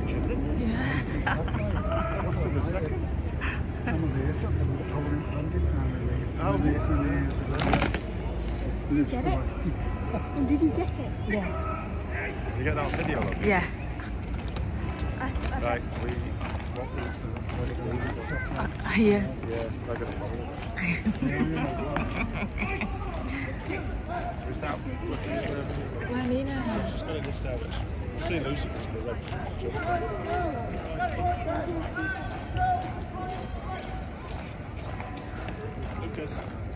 picture, didn't you? Yeah. Lost him a second. Oh, Did you get it? And did you get it? Yeah. Did you get that on video? Of it? Yeah. Right, we... Yeah. Yeah, I got it. Who's that? Lanina. She's got it just out. We'll see Lucy because of the red jumper. Lucas.